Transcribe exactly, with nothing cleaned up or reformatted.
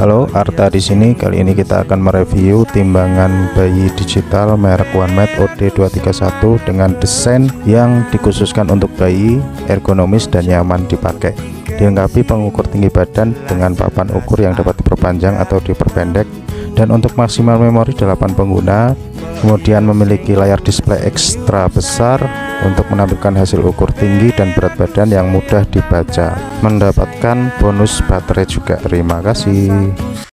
Halo, Arta di sini. Kali ini kita akan mereview timbangan bayi digital merek OneMate O D dua tiga satu dengan desain yang dikhususkan untuk bayi, ergonomis dan nyaman dipakai. Dilengkapi pengukur tinggi badan dengan papan ukur yang dapat diperpanjang atau diperpendek, dan untuk maksimal memori delapan pengguna. Kemudian memiliki layar display ekstra besar untuk menampilkan hasil ukur tinggi dan berat badan yang mudah dibaca. Mendapatkan bonus baterai juga. Terima kasih.